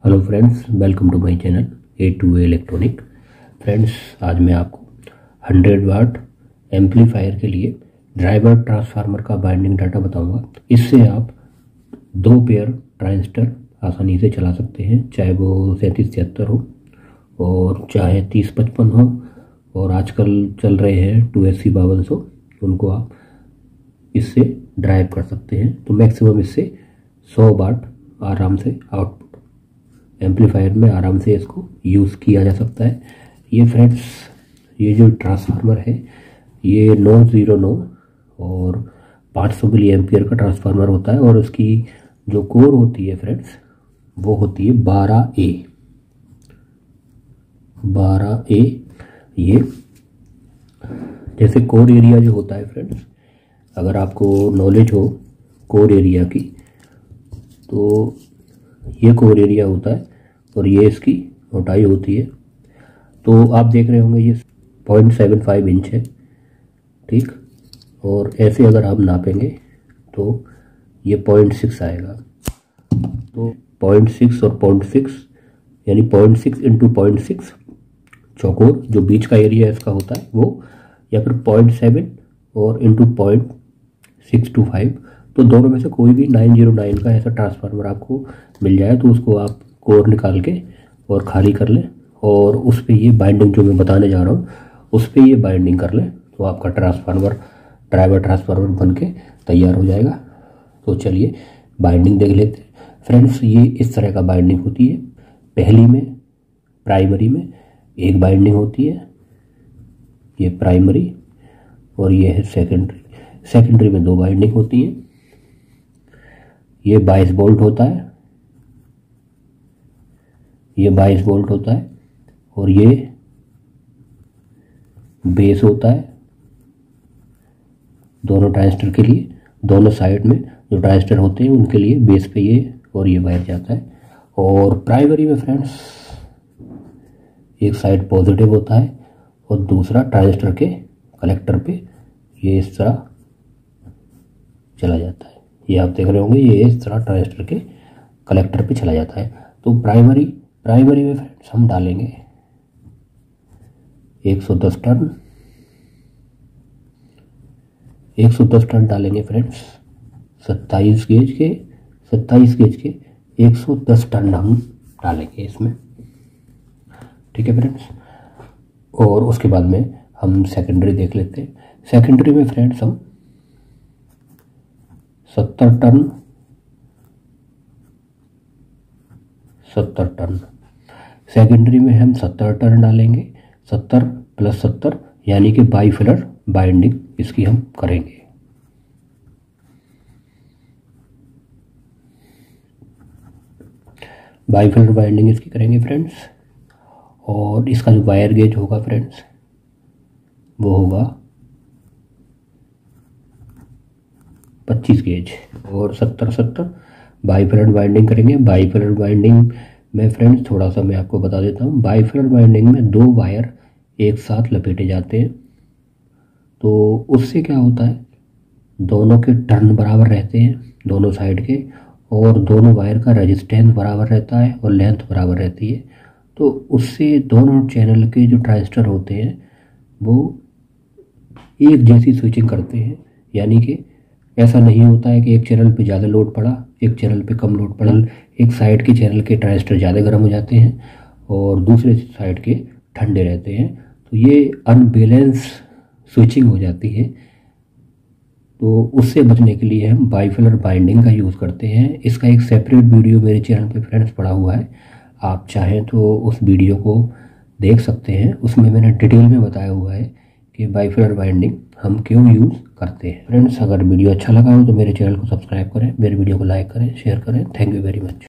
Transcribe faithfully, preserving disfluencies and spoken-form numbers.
Hello friends, welcome to my channel A to A electronic. Friends, आज मैं आपको hundred watt amplifier के लिए ड्राइवर ट्रांसफार्मर का बाइंडिंग डाटा बताऊंगा। इससे आप दो पेयर ट्रांजिस्टर आसानी से चला सकते हैं, चाहे वो सैंतीस छिहत्तर हो और चाहे तीस पचपन हो, और आजकल चल रहे हैं टू एस सी बावन सौ, उनको आप इससे ड्राइव कर सकते हैं। तो मैक्सिमम इससे सौ वाट आराम से आउटपुट एम्पलीफायर में आराम से इसको यूज़ किया जा सकता है। ये फ्रेंड्स, ये जो ट्रांसफार्मर है ये नौ ज़ीरो नौ और पाँच सौ मिली एम्पियर का ट्रांसफार्मर होता है, और उसकी जो कोर होती है फ्रेंड्स वो होती है बारह ए बारह ए। ये जैसे कोर एरिया जो होता है फ्रेंड्स, अगर आपको नॉलेज हो कोर एरिया की, तो ये कोर एरिया होता है और ये इसकी मोटाई होती है। तो आप देख रहे होंगे ये पॉइंट सेवन फाइव इंच है, ठीक। और ऐसे अगर आप नापेंगे तो ये पॉइंट सिक्स आएगा। तो पॉइंट सिक्स और पॉइंट सिक्स यानी point six into point six चौकोर जो बीच का एरिया इसका होता है वो, या फिर पॉइंट सेवन और into point six two five. तो दोनों में से कोई भी नाइन जीरो नाइन का ऐसा ट्रांसफार्मर आपको मिल जाए तो उसको आप कोर निकाल के और खाली कर लें, और उस पर ये बाइंडिंग जो मैं बताने जा रहा हूँ उस पर ये बाइंडिंग कर लें, तो आपका ट्रांसफार्मर ड्राइवर ट्रांसफार्मर बन के तैयार हो जाएगा। तो चलिए बाइंडिंग देख लेते हैं। फ्रेंड्स, ये इस तरह का बाइंडिंग होती है। पहली में प्राइमरी में एक बाइंडिंग होती है, ये प्राइमरी, और ये है सेकेंडरी। सेकेंडरी में दो बाइंडिंग होती हैं। ये बाईस वोल्ट होता है, ये बाईस वोल्ट होता है, और ये बेस होता है दोनों ट्रांजिस्टर के लिए। दोनों साइड में जो ट्रांजिस्टर होते हैं उनके लिए बेस पे ये और ये वायर जाता है। और प्राइमरी में फ्रेंड्स एक साइड पॉजिटिव होता है और दूसरा ट्रांजिस्टर के कलेक्टर पे ये इस तरह चला जाता है। ये आप देख रहे होंगे, ये इस तरह ट्रांजिस्टर के कलेक्टर पे चला जाता है। तो प्राइमरी प्राइमरी में फ्रेंड्स हम डालेंगे एक सौ दस टर्न एक सौ दस टर्न डालेंगे फ्रेंड्स। सत्ताईस गेज के सत्ताईस गेज के एक सौ दस टर्न हम डालेंगे इसमें, ठीक है फ्रेंड्स। और उसके बाद में हम सेकेंडरी देख लेते हैं। सेकेंडरी में फ्रेंड्स हम सत्तर टर्न सत्तर टर्न सेकेंडरी में हम सत्तर टर्न डालेंगे। सत्तर प्लस सत्तर यानी कि बाईफिलर बाइंडिंग इसकी हम करेंगे। बाईफिलर बाइंडिंग इसकी करेंगे फ्रेंड्स। और इसका जो वायर गेज होगा फ्रेंड्स वो होगा पच्चीस गेज, और सत्तर सत्तर बाईफिलर बाइंडिंग करेंगे। बाईफिलर बाइंडिंग में फ्रेंड्स थोड़ा सा मैं आपको बता देता हूँ। बाईफिलर बाइंडिंग में दो वायर एक साथ लपेटे जाते हैं, तो उससे क्या होता है, दोनों के टर्न बराबर रहते हैं दोनों साइड के, और दोनों वायर का रेजिस्टेंस बराबर रहता है और लेंथ बराबर रहती है। तो उससे दोनों चैनल के जो ट्रांजिस्टर होते हैं वो एक जैसी स्विचिंग करते हैं। यानी कि ऐसा नहीं होता है कि एक चैनल पे ज़्यादा लोड पड़ा, एक चैनल पे कम लोड पड़ा। एक साइड के चैनल के ट्रांजिस्टर ज़्यादा गर्म हो जाते हैं और दूसरे साइड के ठंडे रहते हैं, तो ये अनबैलेंस स्विचिंग हो जाती है। तो उससे बचने के लिए हम बाईफिलर बाइंडिंग का यूज़ करते हैं। इसका एक सेपरेट वीडियो मेरे चैनल पे फ्रेंड्स पड़ा हुआ है, आप चाहें तो उस वीडियो को देख सकते हैं। उसमें मैंने डिटेल में बताया हुआ है कि बाईफिलर बाइंडिंग हम क्यों यूज़ करते हैं। फ्रेंड्स, अगर वीडियो अच्छा लगा हो तो मेरे चैनल को सब्सक्राइब करें, मेरे वीडियो को लाइक करें, शेयर करें। Thank you very much.